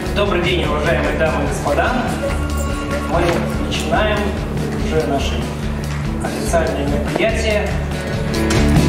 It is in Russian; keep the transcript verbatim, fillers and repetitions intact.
Добрый день, уважаемые дамы и господа. Мы начинаем уже наше официальное мероприятие.